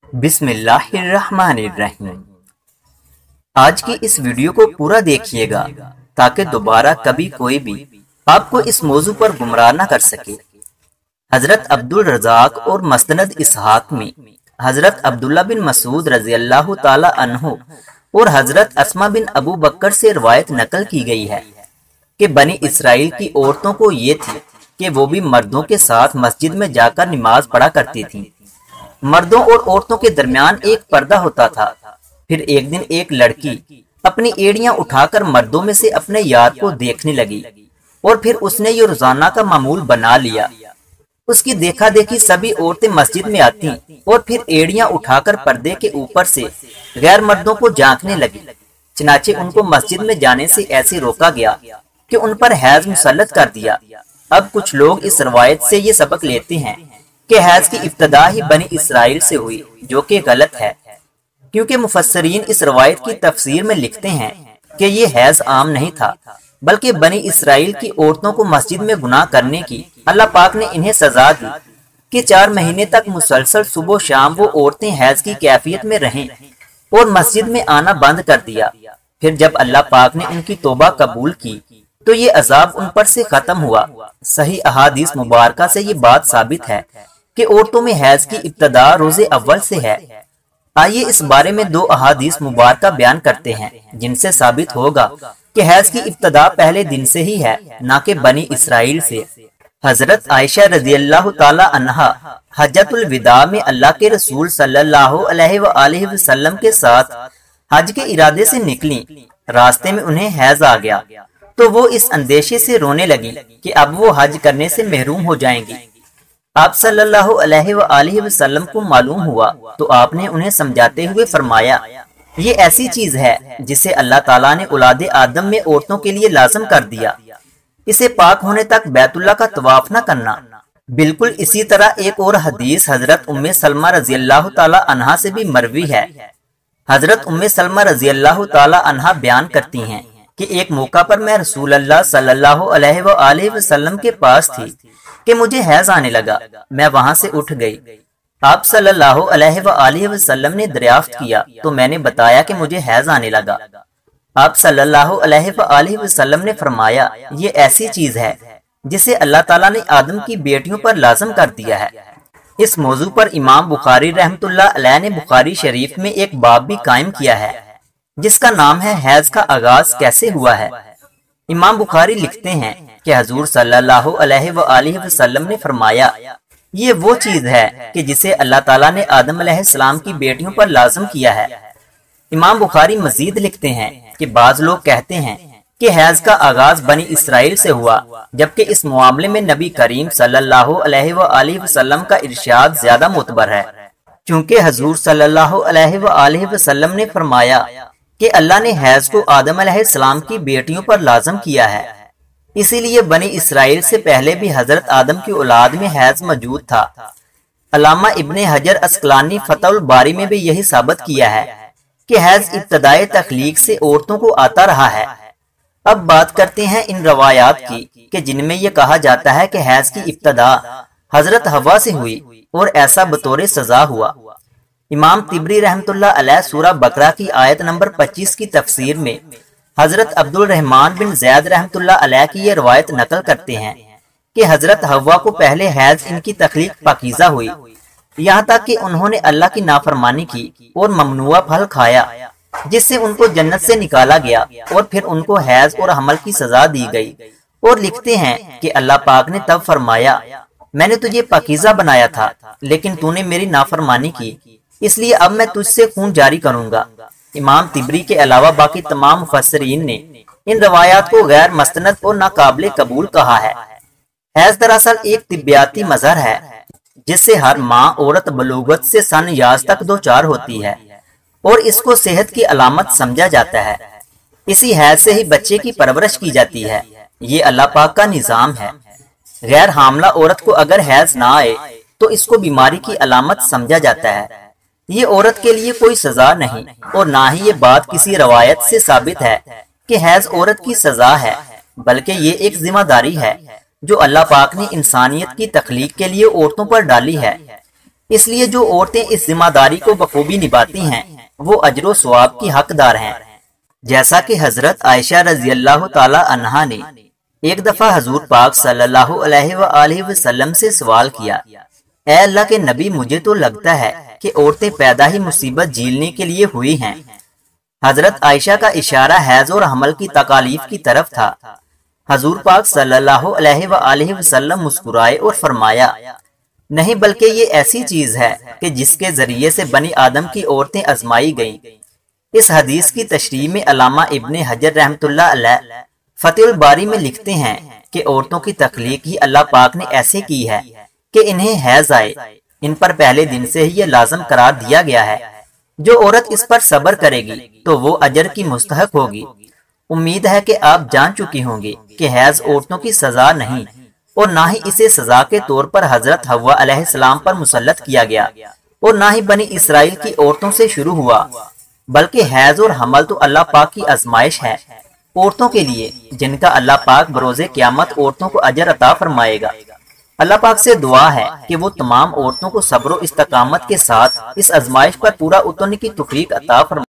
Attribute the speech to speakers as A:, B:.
A: بسم اللہ الرحمن الرحیم۔ آج کی اس ویڈیو کو پورا دیکھیے گا تاکہ دوبارہ کبھی کوئی بھی آپ کو اس موضوع پر گمراہ نہ کر سکے۔ حضرت عبد الرزاق اور مسند اسحاق میں حضرت عبداللہ بن مسعود رضی اللہ تعالی عنہ اور حضرت اسما بن ابو بکر سے روایت نقل کی گئی ہے کہ بنی اسرائیل کی عورتوں کو یہ تھی کہ وہ بھی مردوں کے ساتھ مسجد میں جا کر نماز پڑھا کرتی تھیں۔ مردوں اور عورتوں کے درمیان ایک پردہ ہوتا تھا۔ پھر ایک دن ایک لڑکی اپنی ایڑیاں اٹھا کر مردوں میں سے اپنے یار کو دیکھنے لگی اور پھر اس نے یہ روزانہ کا معمول بنا لیا۔ اس کی دیکھا دیکھی سبھی عورتیں مسجد میں آتی اور پھر ایڑیاں اٹھا کر پردے کے اوپر سے غیر مردوں کو جھانکنے لگی۔ چنانچہ ان کو مسجد میں جانے سے ایسے روکا گیا کہ ان پر حیض مسلط کر دیا۔ اب کچھ لوگ اس روایت سے یہ سبق لیتے ہیں کہ حیض کی ابتدا ہی بنی اسرائیل سے ہوئی، جو کہ غلط ہے، کیونکہ مفسرین اس روایت کی تفسیر میں لکھتے ہیں کہ یہ حیض عام نہیں تھا، بلکہ بنی اسرائیل کی عورتوں کو مسجد میں گناہ کرنے کی اللہ پاک نے انہیں سزا دی کہ 4 مہینے تک مسلسل صبح و شام وہ عورتیں حیض کی کیفیت میں رہیں اور مسجد میں آنا بند کر دیا۔ پھر جب اللہ پاک نے ان کی توبہ قبول کی تو یہ عذاب ان پر سے ختم ہوا۔ صحیح احادیث مبارکہ سے یہ بات ثابت ہے کہ عورتوں میں حیض کی ابتدا روز اول سے ہے۔ آئیے اس بارے میں 2 احادیث مبارکہ بیان کرتے ہیں جن سے ثابت ہوگا کہ حیض کی ابتدا پہلے دن سے ہی ہے، نہ کہ بنی اسرائیل سے۔ حضرت عائشہ رضی اللہ تعالی عنہا حجۃ الوداع میں اللہ کے رسول صلی اللہ علیہ وآلہ وسلم کے ساتھ حج کے ارادے سے نکلیں۔ راستے میں انہیں حیض آ گیا تو وہ اس اندیشے سے رونے لگی کہ اب وہ حج کرنے سے محروم ہو جائیں گی۔ آپ صلی اللہ علیہ وآلہ وسلم کو معلوم ہوا تو آپ نے انہیں سمجھاتے ہوئے فرمایا، یہ ایسی چیز ہے جسے اللہ تعالیٰ نے اولاد آدم میں عورتوں کے لیے لازم کر دیا، اسے پاک ہونے تک بیت اللہ کا طواف نہ کرنا۔ بالکل اسی طرح ایک اور حدیث حضرت ام سلمہ رضی اللہ تعالی عنہا سے بھی مروی ہے۔ حضرت ام سلمہ رضی اللہ تعالی عنہا بیان کرتی ہیں کہ ایک موقع پر میں رسول اللہ صلی اللہ علیہ وآلہ وسلم کے پاس تھی کہ مجھے حیض آنے لگا۔ میں وہاں سے اٹھ گئی۔ آپ صلی اللہ علیہ وآلہ وسلم نے دریافت کیا تو میں نے بتایا کہ مجھے حیض آنے لگا۔ آپ صلی اللہ علیہ وآلہ وسلم نے فرمایا، یہ ایسی چیز ہے جسے اللہ تعالیٰ نے آدم کی بیٹیوں پر لازم کر دیا ہے۔ اس موضوع پر امام بخاری رحمۃ اللہ علیہ نے بخاری شریف میں ایک باب بھی قائم کیا ہے جس کا نام ہے حیض کا آغاز کیسے ہوا ہے۔ امام بخاری لکھتے ہیں کہ حضور صلی اللہ علیہ وآلہ وسلم نے فرمایا، یہ وہ چیز ہے کہ جسے اللہ تعالیٰ نے آدم علیہ السلام کی بیٹیوں پر لازم کیا ہے۔ امام بخاری مزید لکھتے ہیں کہ بعض لوگ کہتے ہیں کہ حیض کا آغاز بنی اسرائیل سے ہوا، جبکہ اس معاملے میں نبی کریم صلی اللہ علیہ وآلہ وسلم کا ارشاد زیادہ معتبر ہے، چونکہ حضور صلی اللہ علیہ وآلہ وسلم نے فرمایا کہ اللہ نے حیض کو آدم علیہ السلام کی بیٹیوں پر لازم کیا ہے، اسی لیے بنی اسرائیل سے پہلے بھی حضرت آدم کی اولاد میں حیض موجود تھا۔ علامہ ابن حجر عسقلانی فتح الباری میں بھی یہی ثابت کیا ہے کہ حیض ابتدائے تخلیق سے عورتوں کو آتا رہا ہے۔ اب بات کرتے ہیں ان روایات کی کہ جن میں یہ کہا جاتا ہے کہ حیض کی ابتدا حضرت حوا سے ہوئی اور ایسا بطور سزا ہوا۔ امام طبری رحمۃ اللہ علیہ سورہ بقرہ کی آیت نمبر 25 کی تفسیر میں حضرت عبد الرحمن بن زید رحمۃ اللہ علیہ کی یہ روایت نقل کرتے ہیں کہ حضرت حوا کو پہلے حیض ان کی تخلیق پاکیزہ ہوئی، یہاں تک کہ انہوں نے اللہ کی نافرمانی کی اور ممنوعہ پھل کھایا جس سے ان کو جنت سے نکالا گیا، اور پھر ان کو حیض اور حمل کی سزا دی گئی۔ اور لکھتے ہیں کہ اللہ پاک نے تب فرمایا، میں نے تجھے پاکیزہ بنایا تھا لیکن تو نے میری نافرمانی کی، اس لیے اب میں تجھ سے خون جاری کروں گا۔ امام طبری کے علاوہ باقی تمام مفسرین نے ان روایات کو غیر مستند اور ناقابل قبول کہا ہے۔ حیض دراصل ایک طبیاتی مظہر ہے جس سے ہر ماں عورت بلوغت سے سن یاز تک دوچار ہوتی ہے اور اس کو صحت کی علامت سمجھا جاتا ہے۔ اسی حیض سے ہی بچے کی پرورش کی جاتی ہے، یہ اللہ پاک کا نظام ہے۔ غیر حاملہ عورت کو اگر حیض نہ آئے تو اس کو بیماری کی علامت سمجھا جاتا ہے۔ یہ عورت کے لیے کوئی سزا نہیں، اور نہ ہی یہ بات کسی روایت سے ثابت ہے کہ حیض عورت کی سزا ہے، بلکہ یہ ایک ذمہ داری ہے جو اللہ پاک نے انسانیت کی تخلیق کے لیے عورتوں پر ڈالی ہے۔ اس لیے جو عورتیں اس ذمہ داری کو بخوبی نبھاتی ہیں وہ اجر و ثواب کی حقدار ہیں۔ جیسا کہ حضرت عائشہ رضی اللہ تعالی عنہا نے ایک دفعہ حضور پاک صلی اللہ علیہ وآلہ وسلم سے سوال کیا، اے اللہ کے نبی، مجھے تو لگتا ہے کہ عورتیں پیدا ہی مصیبت جھیلنے کے لیے ہوئی ہیں۔ حضرت عائشہ کا اشارہ حیض اور حمل کی تکالیف کی طرف تھا۔ حضور پاک صلی اللہ علیہ وآلہ وسلم مسکرائے اور فرمایا، نہیں بلکہ یہ ایسی چیز ہے کہ جس کے ذریعے سے بنی آدم کی عورتیں آزمائی گئیں۔ اس حدیث کی تشریح میں علامہ ابن حجر رحمۃ اللہ علیہ فتح الباری میں لکھتے ہیں کہ عورتوں کی تخلیق ہی اللہ پاک نے ایسے کی ہے کہ انہیں حیض آئے، ان پر پہلے دن سے ہی یہ لازم قرار دیا گیا ہے۔ جو عورت اس پر صبر کرے گی تو وہ اجر کی مستحق ہوگی۔ امید ہے کہ آپ جان چکی ہوں گے کہ حیض عورتوں کی سزا نہیں، اور نہ ہی اسے سزا کے طور پر حضرت حوا علیہ السلام پر مسلط کیا گیا، اور نہ ہی بنی اسرائیل کی عورتوں سے شروع ہوا، بلکہ حیض اور حمل تو اللہ پاک کی آزمائش ہے عورتوں کے لیے، جن کا اللہ پاک بروز قیامت عورتوں کو اجر عطا فرمائے گا۔ اللہ پاک سے دعا ہے کہ وہ تمام عورتوں کو صبر و استقامت کے ساتھ اس آزمائش پر پورا اترنے کی توفیق عطا فرمائے۔